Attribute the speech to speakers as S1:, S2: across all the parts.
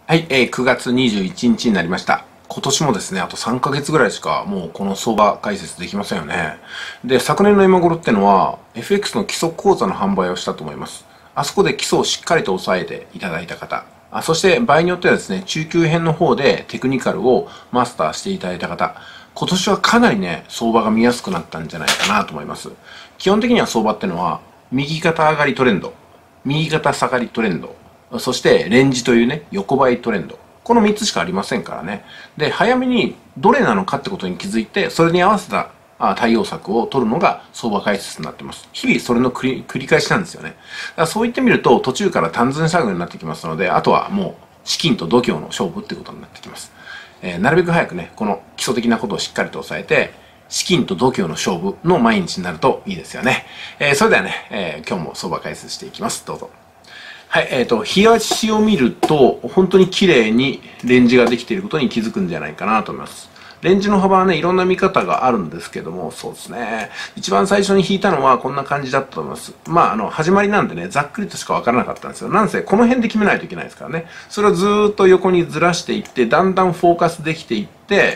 S1: はい、9月21日になりました。今年もですね、あと3ヶ月ぐらいしかもうこの相場解説できませんよね。で、昨年の今頃ってのは FX の基礎講座の販売をしたと思います。あそこで基礎をしっかりと押さえていただいた方、そして場合によってはですね、中級編の方でテクニカルをマスターしていただいた方、今年はかなりね、相場が見やすくなったんじゃないかなと思います。基本的には相場ってのは、右肩上がりトレンド、右肩下がりトレンド、そしてレンジというね、横ばいトレンド。この3つしかありませんからね。で、早めにどれなのかってことに気づいて、それに合わせた対応策を取るのが相場解説になってます。日々それの繰り返しなんですよね。だからそう言ってみると、途中から単純作業になってきますので、あとはもう資金と度胸の勝負ってことになってきます。なるべく早くね、この基礎的なことをしっかりと押さえて、資金と度胸の勝負の毎日になるといいですよね。それではね、今日も相場解説していきます。どうぞ。はい、日足を見ると、本当に綺麗にレンジができていることに気づくんじゃないかなと思います。レンジの幅はね、いろんな見方があるんですけども、そうですね。一番最初に引いたのはこんな感じだったと思います。まあ、始まりなんでね、ざっくりとしかわからなかったんですよ。なんせ、この辺で決めないといけないですからね。それをずーっと横にずらしていって、だんだんフォーカスできていって、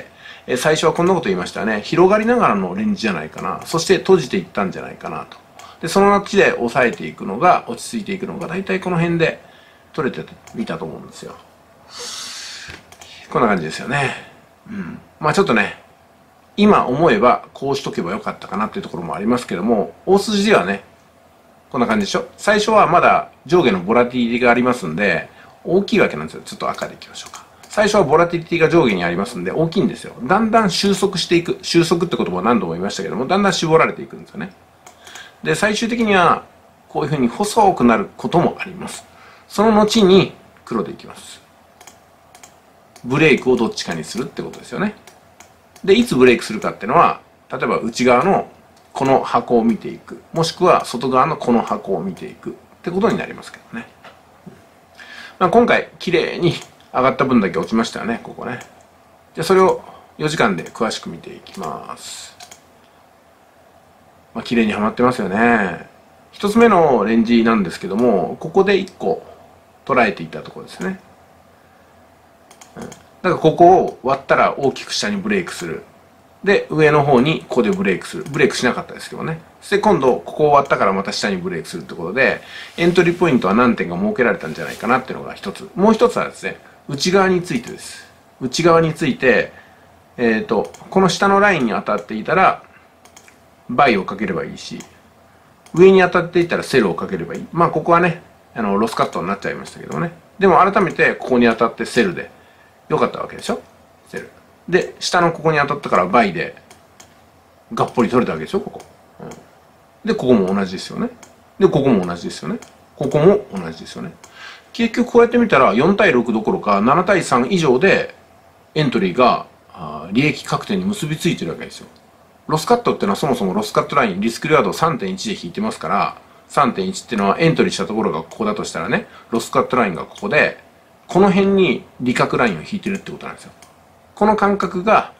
S1: 最初はこんなこと言いましたね。広がりながらのレンジじゃないかな。そして閉じていったんじゃないかなと。で、その後で抑えていくのが、落ち着いていくのが、大体この辺で取れてみたと思うんですよ。こんな感じですよね。まあちょっとね、今思えばこうしとけばよかったかなっていうところもありますけども、大筋ではね、こんな感じでしょ。最初はまだ上下のボラティリティがありますんで、大きいわけなんですよ。ちょっと赤でいきましょうか。最初はボラティリティが上下にありますんで、大きいんですよ。だんだん収束していく。収束って言葉を何度も言いましたけども、だんだん絞られていくんですよね。で、最終的には、こういうふうに細くなることもあります。その後に、黒でいきます。ブレイクをどっちかにするってことですよね。で、いつブレイクするかっていうのは、例えば内側のこの箱を見ていく。もしくは外側のこの箱を見ていくってことになりますけどね。まあ、今回、綺麗に上がった分だけ落ちましたよね、ここね。じゃあそれを4時間で詳しく見ていきます。まあ、綺麗にはまってますよね。一つ目のレンジなんですけども、ここで1個捉えていたところですね。だからここを割ったら大きく下にブレイクする。で、上の方にここでブレイクする。ブレイクしなかったですけどね。そして今度、ここを割ったからまた下にブレイクするってことで、エントリーポイントは何点か設けられたんじゃないかなっていうのが一つ。もう一つはですね、内側についてです。内側について、この下のラインに当たっていたら、バイをかければいいし、上に当たっていったらセルをかければいい。まあここはね、ロスカットになっちゃいましたけどね。でも改めてここに当たってセルで良かったわけでしょ、セル。で、下のここに当たったからバイでがっぽり取れたわけでしょ、ここ。で、ここも同じですよね。で、ここも同じですよね。ここも同じですよね。結局こうやって見たら4対6どころか7対3以上でエントリーが利益確定に結びついてるわけですよ。ロスカットっていうのはそもそもロスカットライン、リスクリワードを 3.1 で引いてますから、3.1 っていうのはエントリーしたところがここだとしたらね、ロスカットラインがここで、この辺に利確ラインを引いてるってことなんですよ。この感覚が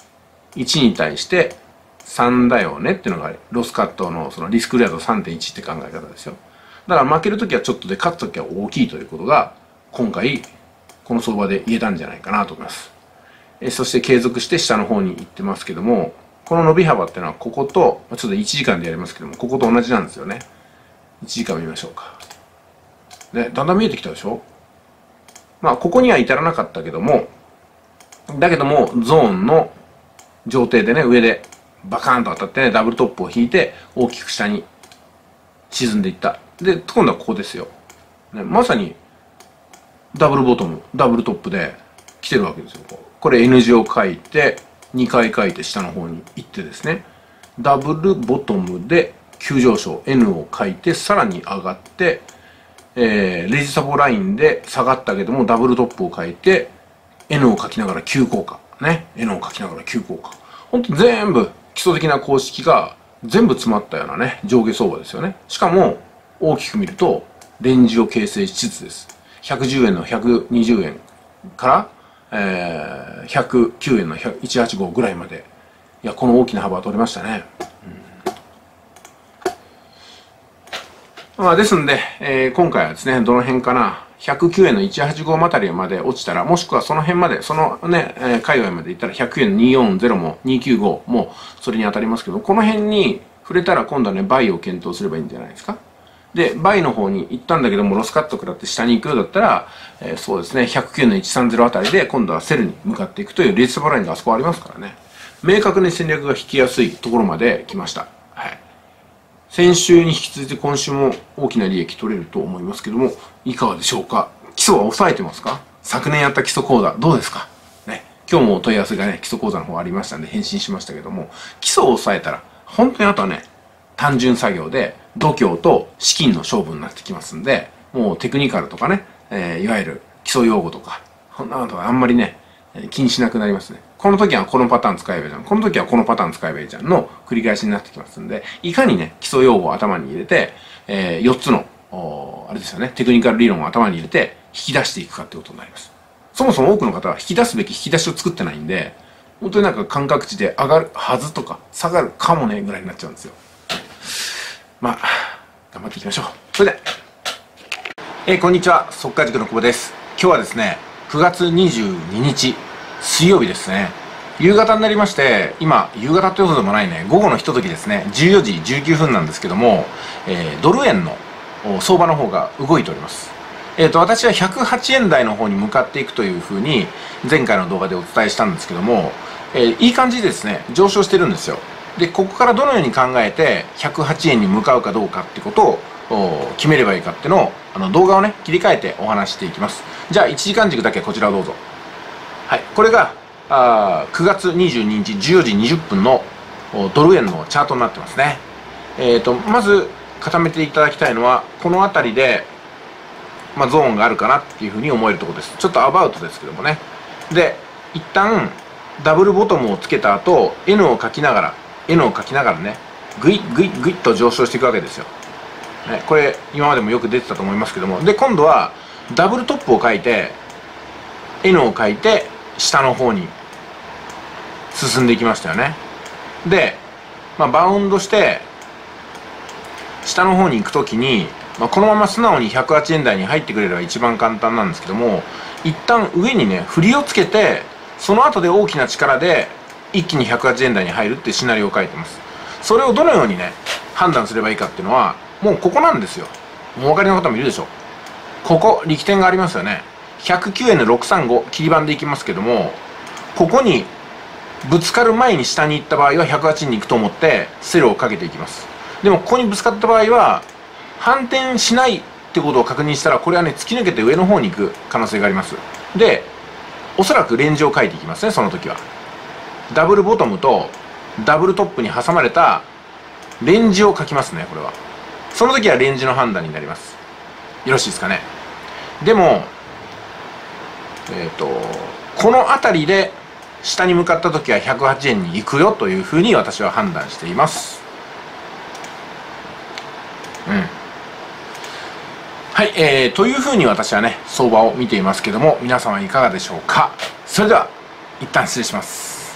S1: 1に対して3だよねっていうのがロスカットのそのリスクリワード 3.1 って考え方ですよ。だから負けるときはちょっとで勝つときは大きいということが今回この相場で言えたんじゃないかなと思います。そして継続して下の方に行ってますけども、この伸び幅っていうのはここと、ちょっと1時間でやりますけども、ここと同じなんですよね。1時間見ましょうか。で、だんだん見えてきたでしょ。まあ、ここには至らなかったけども、だけども、ゾーンの上底でね、上でバカーンと当たってね、ダブルトップを引いて、大きく下に沈んでいった。で、今度はここですよ。ね、まさに、ダブルボトム、ダブルトップで来てるわけですよ。これ N 字を書いて、2回書いて下の方に行ってですね、ダブルボトムで急上昇 N を書いてさらに上がって、レジスタボラインで下がったけどもダブルトップを書いて N を書きながら急降下ね、 N を書きながら急降下。ほんと全部基礎的な公式が全部詰まったようなね上下相場ですよね。しかも大きく見るとレンジを形成しつつです。110円の120円から109円の185ぐらいまで、いや、この大きな幅は取れましたね。まあ、ですんで、今回はですね、どの辺かな、 109円の185あたりまで落ちたら、もしくはその辺まで、そのね、界隈まで行ったら109円の240も295もそれに当たりますけど、この辺に触れたら今度はね、バイを検討すればいいんじゃないですか。で、バイの方に行ったんだけども、ロスカット食らって下に行くようだったら、そうですね、109円の130あたりで今度はセルに向かっていくというレースバラインがあそこありますからね。明確に戦略が引きやすいところまで来ました。はい。先週に引き続いて今週も大きな利益取れると思いますけども、いかがでしょうか。基礎は抑えてますか？昨年やった基礎講座どうですかね。今日もお問い合わせがね、基礎講座の方ありましたんで返信しましたけども、基礎を抑えたら、本当にあとはね、単純作業で度胸と資金の勝負になってきますんで、もうテクニカルとかね、いわゆる基礎用語とか、こんなのとかあんまりね、気にしなくなりますね。この時はこのパターン使えばいいじゃん。この時はこのパターン使えばいいじゃんの繰り返しになってきますんで、いかにね、基礎用語を頭に入れて、4つの、あれですよね、テクニカル理論を頭に入れて引き出していくかってことになります。そもそも多くの方は引き出すべき引き出しを作ってないんで、本当になんか感覚値で上がるはずとか下がるかもねぐらいになっちゃうんですよ。まあ、頑張っていきましょう。それで、こんにちは、速稼塾の久保です。今日はですね、9月22日、水曜日ですね。夕方になりまして、今、夕方ってことでもないね、午後のひとときですね、14時19分なんですけども、ドル円の相場の方が動いております。私は108円台の方に向かっていくというふうに、前回の動画でお伝えしたんですけども、いい感じでですね、上昇してるんですよ。で、ここからどのように考えて、108円に向かうかどうかってことを決めればいいかっていうのを、動画をね、切り替えてお話していきます。じゃあ、1時間軸だけこちらをどうぞ。はい、これが9月22日14時20分のドル円のチャートになってますね。まず固めていただきたいのは、この辺りで、ゾーンがあるかなっていうふうに思えるところです。ちょっとアバウトですけどもね。で、一旦ダブルボトムをつけた後、N を書きながらね、グイッと上昇していくわけですよ。ね、これ今までもよく出てたと思いますけども、で今度はダブルトップを書いて N を書いて下の方に進んでいきましたよね。で、バウンドして下の方に行くときに、このまま素直に108円台に入ってくれれば一番簡単なんですけども、一旦上にね振りをつけて、その後で大きな力で一気に108円台に入るっていうシナリオを書いてます。それをどのようにね判断すればいいかっていうのは、もうここなんですよ。もうお分かりの方もいるでしょう。ここ力点がありますよね。109円の635切り板でいきますけども、ここにぶつかる前に下に行った場合は108円に行くと思ってセルをかけていきます。でもここにぶつかった場合は反転しないってことを確認したら、これはね突き抜けて上の方に行く可能性があります。で、おそらくレンジを書いていきますね。その時はダブルボトムとダブルトップに挟まれたレンジを書きますね。これはその時はレンジの判断になります。よろしいですかね。でもこの辺りで下に向かった時は108円に行くよというふうに私は判断しています。はい、というふうに私はね相場を見ていますけども、皆さんはいかがでしょうか。それでは一旦失礼します。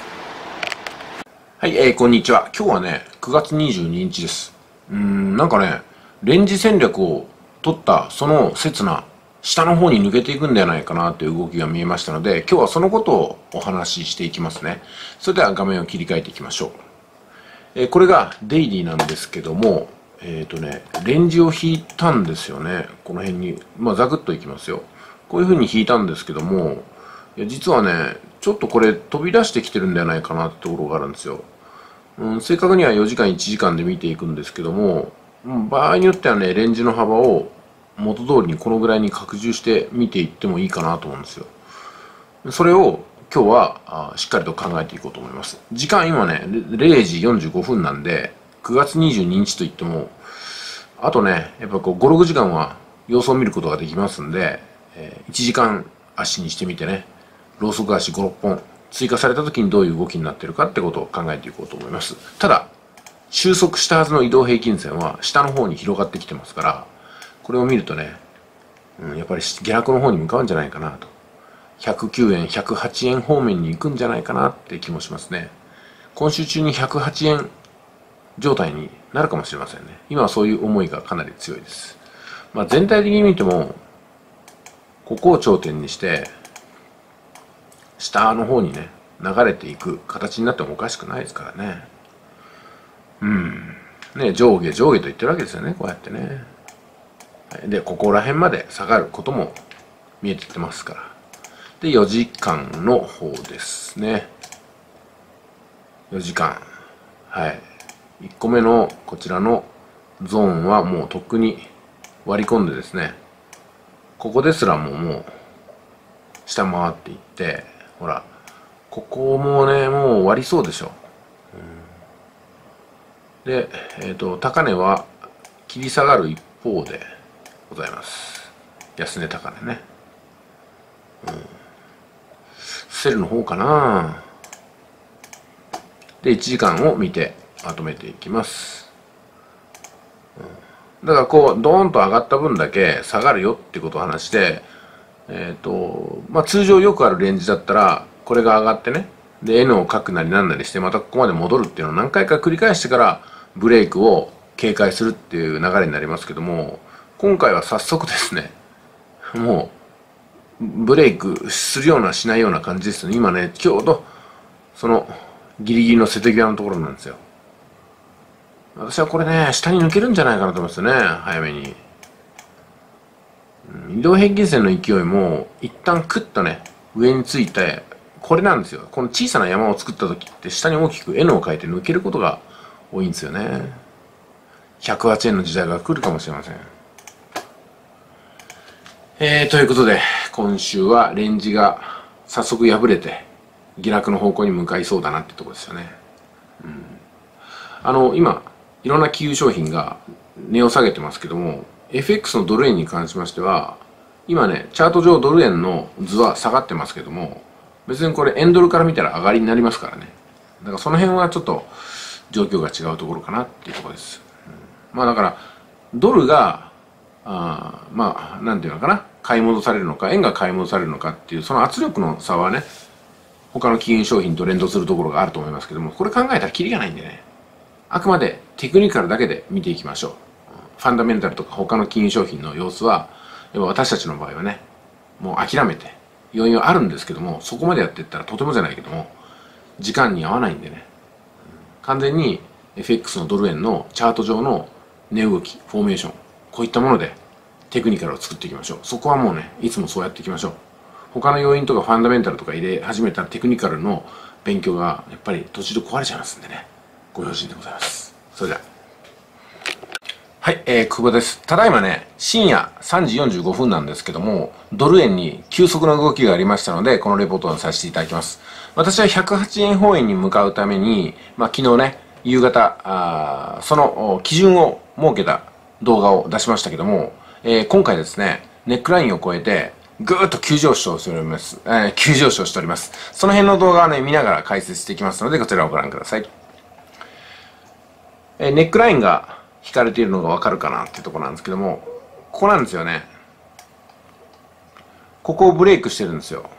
S1: はい、こんにちは。今日はね9月22日です。なんかねレンジ戦略を取ったその刹那、下の方に抜けていくんではないかなという動きが見えましたので、今日はそのことをお話ししていきますね。それでは画面を切り替えていきましょう。これがデイリーなんですけども、レンジを引いたんですよね。この辺にザクッといきますよ。こういう風に引いたんですけども、実はねちょっとこれ飛び出してきてるんではないかなってところがあるんですよ。正確には4時間1時間で見ていくんですけども、場合によってはねレンジの幅を元通りにこのぐらいに拡充して見ていってもいいかなと思うんですよ。それを今日はしっかりと考えていこうと思います。時間今ね0時45分なんで、9月22日といってもあとねやっぱこう 5,6 時間は様子を見ることができますんで、1時間足にしてみてね、ローソク足5、6本追加された時にどういう動きになっているかってことを考えていこうと思います。ただ収束したはずの移動平均線は下の方に広がってきてますから、これを見るとね、やっぱり下落の方に向かうんじゃないかなと、109円108円方面に行くんじゃないかなって気もしますね。今週中に108円状態になるかもしれませんね。今はそういう思いがかなり強いです。全体的に見てもここを頂点にして下の方にね流れていく形になってもおかしくないですからね。ね、上下上下と言ってるわけですよね、こうやってね。でここら辺まで下がることも見えてきてますから。で4時間の方ですね。4時間、1個目のこちらのゾーンはもうとっくに割り込んでですね、ここですらもう下回っていって、ほらここもねもう終わりそうでしょ。で、高値は切り下がる一方でございます。安値高値ね。セルの方かな。で1時間を見てまとめていきます。だからこうドーンと上がった分だけ下がるよってことを話して、通常よくあるレンジだったらこれが上がってね、で N を書くなりなんなりしてまたここまで戻るっていうのを何回か繰り返してからブレイクを警戒するっていう流れになりますけども、今回は早速ですね、もうブレイクするようなしないような感じですね。今ねちょうどそのギリギリの瀬戸際のところなんですよ。私はこれね下に抜けるんじゃないかなと思いますね、早めに。移動平均線の勢いも一旦クッとね上について、これなんですよ。この小さな山を作った時って下に大きく N を書いて抜けることが多いんですよね。108円の時代が来るかもしれません。ということで今週はレンジが早速破れて下落の方向に向かいそうだなってとこですよね。今いろんな金融商品が値を下げてますけども、 FX のドル円に関しましては今ねチャート上ドル円の図は下がってますけども、別にこれ円ドルから見たら上がりになりますからね。だからその辺はちょっと状況が違うところかなっていうところです。だからドルがなんていうのかな、買い戻されるのか円が買い戻されるのかっていうその圧力の差はね他の金融商品と連動するところがあると思いますけども、これ考えたらキリがないんでね、あくまでテクニカルだけで見ていきましょう。ファンダメンタルとか他の金融商品の様子は私たちの場合はねもう諦めて、要因はあるんですけどもそこまでやっていったらとてもじゃないけども時間に合わないんでね、完全に FX のドル円のチャート上の値動きフォーメーション、こういったものでテクニカルを作っていきましょう。そこはもうねいつもそうやっていきましょう。他の要因とかファンダメンタルとか入れ始めたらテクニカルの勉強がやっぱり途中で壊れちゃいますんでね、ご用心でございます。それでははい、久保です。ただいまね深夜3時45分なんですけども、ドル円に急速な動きがありましたのでこのレポートをさせていただきます。私は108円方円に向かうために、昨日ね夕方その基準を設けた動画を出しましたけども、今回ですねネックラインを超えてぐーっと急上昇しております。急上昇しております。その辺の動画をね見ながら解説していきますのでこちらをご覧ください。ネックラインが引かれているのがわかるかなっていうところなんですけども、ここなんですよね。ここをブレイクしてるんですよ。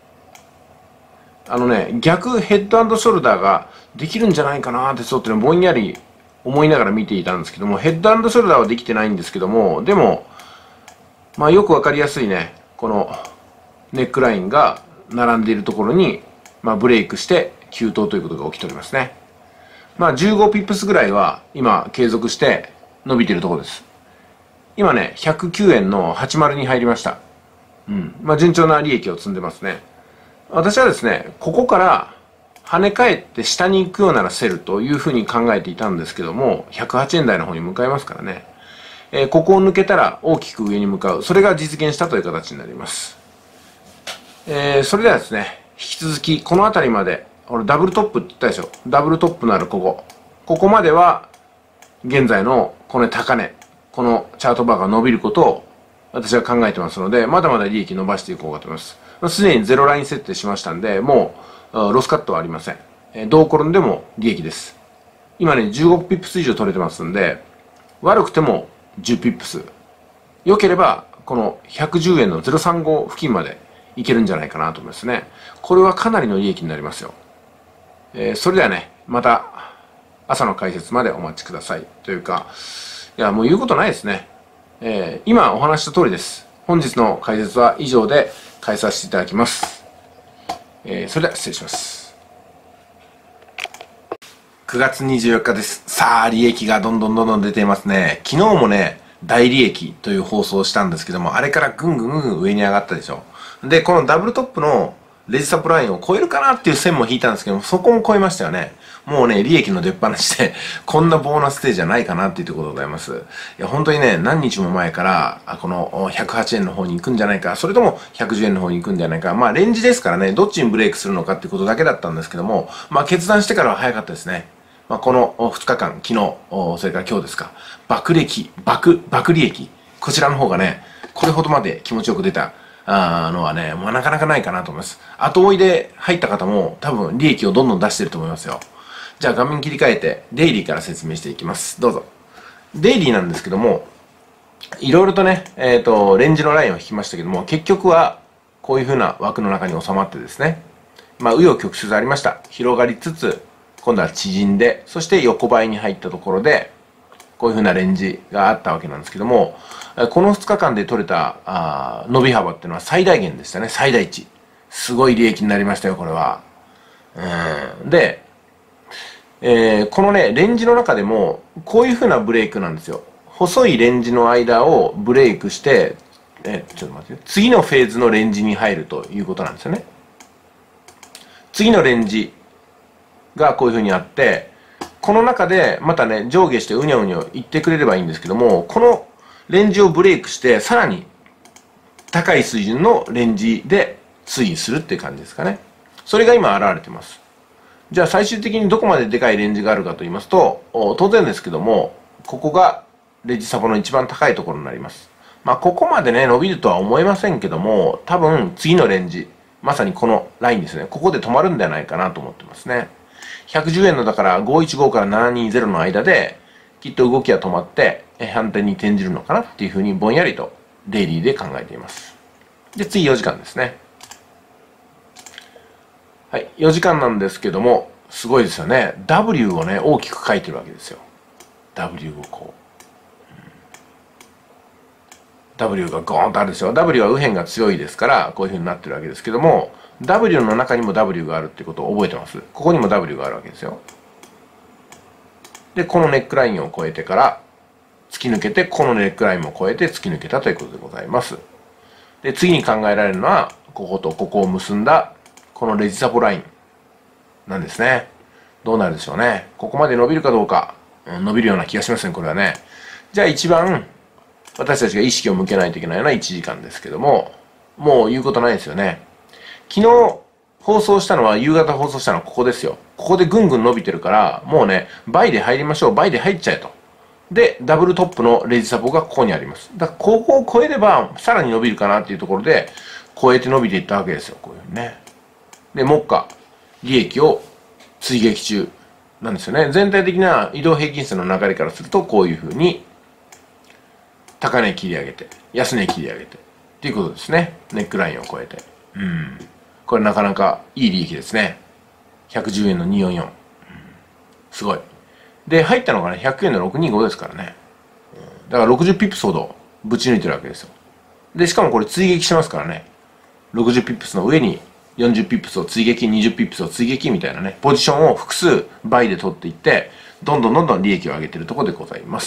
S1: 逆ヘッド&ショルダーができるんじゃないかなってちょっとねぼんやり思いながら見ていたんですけども、ヘッド&ショルダーはできてないんですけども、でもよくわかりやすいねこのネックラインが並んでいるところにブレイクして急騰ということが起きておりますね。15ピップスぐらいは今継続して伸びているところです。今ね109円の80に入りました。順調な利益を積んでますね。私はですねここから跳ね返って下に行くようならセルというふうに考えていたんですけども、108円台の方に向かいますからね、ここを抜けたら大きく上に向かう、それが実現したという形になります。それではですね引き続きこの辺りまで、俺ダブルトップって言ったでしょ。ダブルトップのあるここまでは現在のこの高値、このチャートバーが伸びることを私は考えてますので、まだまだ利益伸ばしていこうかと思います。すでにゼロライン設定しましたんで、もうロスカットはありません。どう転んでも利益です。今ね15ピップス以上取れてますんで、悪くても10ピップス、良ければこの110円の035付近までいけるんじゃないかなと思いますね。これはかなりの利益になりますよ。それではねまた朝の解説までお待ちください。というかもう言うことないですね。今お話した通りです。 本日の解説は以上で返させていただきます。それでは失礼します。9月24日です。さあ、利益がどんどん出ていますね。昨日もね、大利益という放送をしたんですけども、あれからぐんぐん上に上がったでしょ。で、このダブルトップのレジサポラインを超えるかなっていう線も引いたんですけども、そこも超えましたよね。もうね、利益の出っ放しで、こんなボーナスステージじゃないかなっていうところでございます。いや、本当にね、何日も前から、この108円の方に行くんじゃないか、それとも110円の方に行くんじゃないか、まあ、レンジですからね、どっちにブレイクするのかっていうことだけだったんですけども、まあ、決断してからは早かったですね。まあ、この2日間、昨日、それから今日ですか、爆利益、こちらの方がね、これほどまで気持ちよく出たのはね、まあ、なかなかないかなと思います。後追いで入った方も多分利益をどんどん出してると思いますよ。じゃあ画面切り替えて、デイリーから説明していきます。どうぞ。デイリーなんですけども、いろいろとね、レンジのラインを引きましたけども、結局はこういう風な枠の中に収まってですね、まあ、紆余曲折ありました。広がりつつ、今度は縮んで、そして横ばいに入ったところで、こういう風なレンジがあったわけなんですけども、この2日間で取れた伸び幅っていうのは最大限でしたね、最大値。すごい利益になりましたよ、これは。で、このね、レンジの中でも、こういう風なブレイクなんですよ。細いレンジの間をブレイクして、ちょっと待って、次のフェーズのレンジに入るということなんですよね。次のレンジがこういう風にあって、この中でまたね、上下してうにょうにょ言ってくれればいいんですけども、このレンジをブレイクして、さらに高い水準のレンジで推移するっていう感じですかね。それが今現れてます。じゃあ最終的にどこまででかいレンジがあるかと言いますと、当然ですけども、ここがレンジサポの一番高いところになります。まあここまでね、伸びるとは思えませんけども、多分次のレンジ、まさにこのラインですね。ここで止まるんじゃないかなと思ってますね。110円のだから515から720の間で、きっと動きは止まって、反転に転じるのかなっていうふうにぼんやりとデイリーで考えています。で、次4時間ですね。はい、4時間なんですけども、すごいですよね。W をね、大きく書いてるわけですよ。W をこう。W がゴーンとあるでしょ。W は右辺が強いですから、こういう風になってるわけですけども、W の中にも W があるっていうことを覚えてます。ここにも W があるわけですよ。で、このネックラインを越えてから、突き抜けて、このネックラインも越えて突き抜けたということでございます。で、次に考えられるのは、こことここを結んだ、このレジサポラインなんですね。どうなるでしょうね。ここまで伸びるかどうか、伸びるような気がしますね、これはね。じゃあ一番、私たちが意識を向けないといけないのは1時間ですけども、もう言うことないですよね。昨日放送したのは、夕方放送したのはここですよ。ここでぐんぐん伸びてるから、もうね、倍で入りましょう、倍で入っちゃえと。で、ダブルトップのレジサポがここにあります。だから、ここを超えれば、さらに伸びるかなっていうところで、超えて伸びていったわけですよ、こういうふうにね。で、目下、利益を追撃中なんですよね。全体的な移動平均線の流れからすると、こういうふうに、高値切り上げて、安値切り上げて、っていうことですね。ネックラインを超えて。これなかなかいい利益ですね。110円の244。すごい。で、入ったのがね、100円の625ですからね。だから60ピップスほどぶち抜いてるわけですよ。で、しかもこれ追撃しますからね。60ピップスの上に40ピップスを追撃、20ピップスを追撃みたいなね、ポジションを複数倍で取っていって、どんどん利益を上げているところでございます。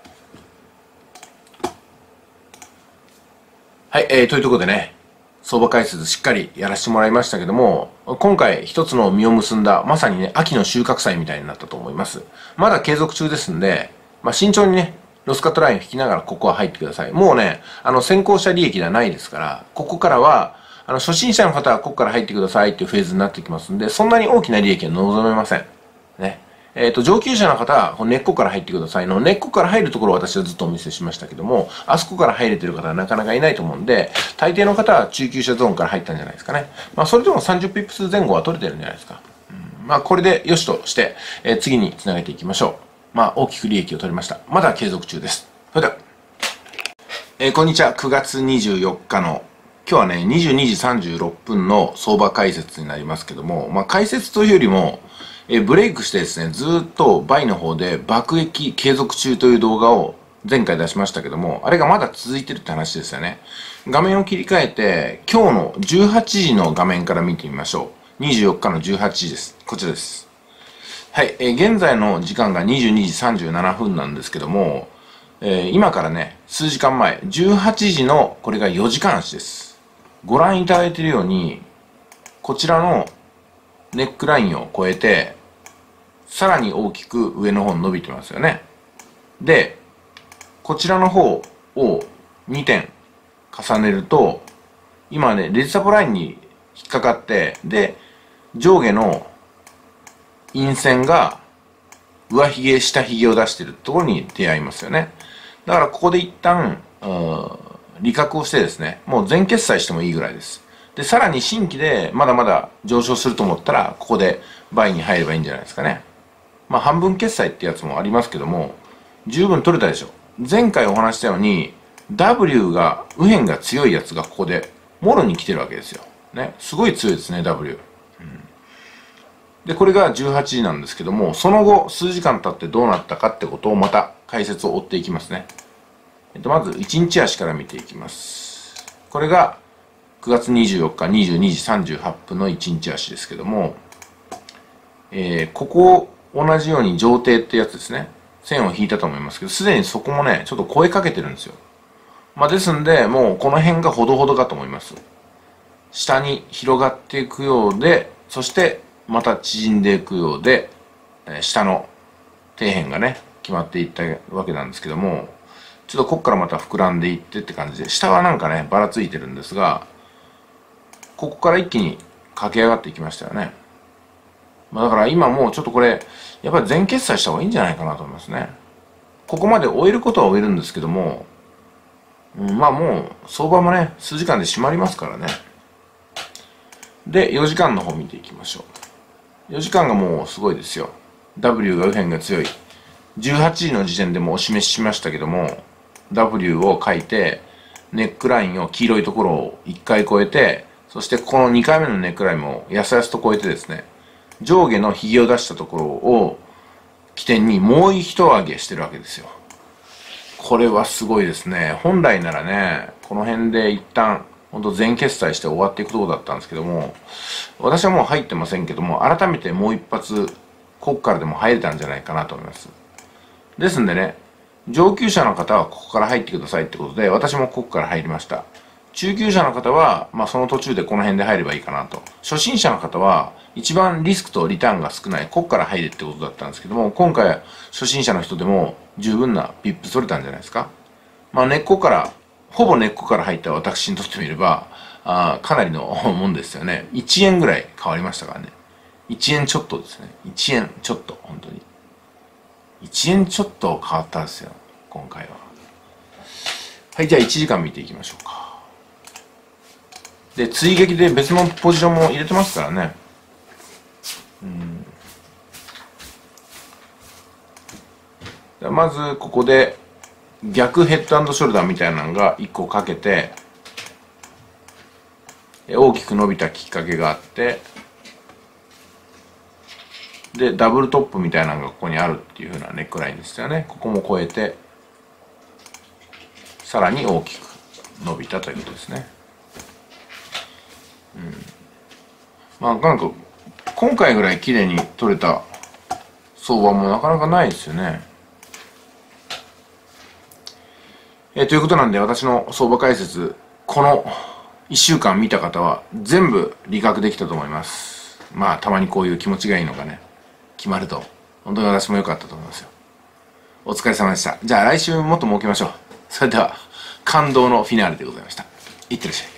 S1: はい、というところでね、相場解説しっかりやらせてもらいましたけども、今回一つの実を結んだ、まさにね、秋の収穫祭みたいになったと思います。まだ継続中ですんで、まあ、慎重にね、ロスカットラインを引きながらここは入ってください。もうね、先行した利益ではないですから、ここからは、初心者の方はここから入ってくださいっていうフェーズになってきますんで、そんなに大きな利益は望めません。ね。上級者の方は、根っこから入ってくださいの、根っこから入るところを私はずっとお見せしましたけども、あそこから入れてる方はなかなかいないと思うんで、大抵の方は中級者ゾーンから入ったんじゃないですかね。まあ、それでも30ピップス前後は取れてるんじゃないですか。まあ、これで良しとして、次につなげていきましょう。まあ、大きく利益を取りました。まだ継続中です。それでは、こんにちは。9月24日の、今日はね、22時36分の相場解説になりますけども、まあ、解説というよりも、ブレイクしてですね、ずっと倍の方で爆撃継続中という動画を前回出しましたけども、あれがまだ続いてるって話ですよね。画面を切り替えて、今日の18時の画面から見てみましょう。24日の18時です。こちらです。はい、現在の時間が22時37分なんですけども、今からね、数時間前、18時のこれが4時間足です。ご覧いただいているように、こちらのネックラインを越えて、さらに大きく上の方に伸びてますよね。で、こちらの方を2点重ねると、今ね、レジサポラインに引っかかって、で、上下の陰線が上髭、下髭を出しているところに出会いますよね。だからここで一旦、利確をしてですね、もう全決済してもいいぐらいです。で、さらに新規でまだまだ上昇すると思ったら、ここで倍に入ればいいんじゃないですかね。まあ半分決済ってやつもありますけども、十分取れたでしょ。前回お話したように、W が、右辺が強いやつがここで、もろに来てるわけですよ。ね。すごい強いですね、W。で、これが18時なんですけども、その後、数時間経ってどうなったかってことをまた解説を追っていきますね。まず、1日足から見ていきます。これが、9月24日22時38分の1日足ですけども、ここ同じように上底ってやつですね。線を引いたと思いますけど、すでにそこもね、ちょっと超えかけてるんですよ。まあ、ですんで、もうこの辺がほどほどかと思います。下に広がっていくようで、そしてまた縮んでいくようで、下の底辺がね、決まっていったわけなんですけども、ちょっとここからまた膨らんでいってって感じで、下はなんかね、ばらついてるんですが、ここから一気に駆け上がっていきましたよね。まあ、だから今もうちょっとこれ、やっぱり全決済した方がいいんじゃないかなと思いますね。ここまで終えることは終えるんですけども、まあもう相場もね、数時間で締まりますからね。で、4時間の方見ていきましょう。4時間がもうすごいですよ。W が右辺が強い。18時の時点でもお示ししましたけども、W を書いて、ネックラインを黄色いところを1回越えて、そしてこの2回目のネックラインもやすやすと越えてですね、上下の髭を出したところを起点にもう一上げしてるわけですよ。これはすごいですね。本来ならね、この辺で一旦、本当全決済して終わっていくところだったんですけども、私はもう入ってませんけども、改めてもう一発、ここからでも入れたんじゃないかなと思います。ですんでね、上級者の方はここから入ってくださいってことで、私もここから入りました。中級者の方は、まあその途中でこの辺で入ればいいかなと。初心者の方は、一番リスクとリターンが少ない、ここから入れってことだったんですけども、今回は初心者の人でも十分なピップ取れたんじゃないですか。まあ根っこから、ほぼ根っこから入った私にとってみれば、かなりのもんですよね。1円ぐらい変わりましたからね。1円ちょっとですね。1円ちょっと、本当に。1円ちょっと変わったんですよ、今回は。はい、じゃあ1時間見ていきましょうか。で、追撃で別のポジションも入れてますからね。まず、ここで、逆ヘッド&ショルダーみたいなのが1個かけて、大きく伸びたきっかけがあって、で、ダブルトップみたいなのがここにあるっていう風なネックラインですよね。ここも超えて、さらに大きく伸びたということですね。まあ、なんか、今回ぐらい綺麗に取れた相場もなかなかないですよね。ということなんで、私の相場解説、この1週間見た方は全部理覚できたと思います。まあ、たまにこういう気持ちがいいのがね、決まると、本当に私も良かったと思いますよ。お疲れ様でした。じゃあ来週もっと儲けましょう。それでは、感動のフィナーレでございました。いってらっしゃい。